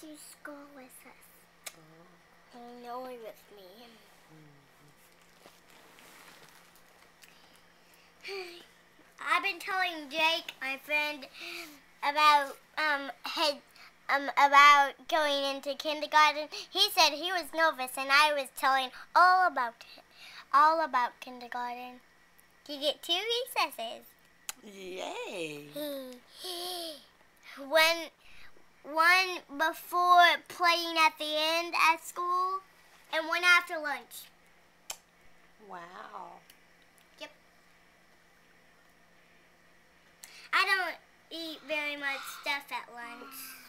to school with us. I know it with me. I've been telling Jake, my friend, about about going into kindergarten. He said he was nervous, and I was telling all about kindergarten. You get 2 recesses. Yay! One before playing at the end at school, and one after lunch. Wow. Yep. I don't eat very much stuff at lunch.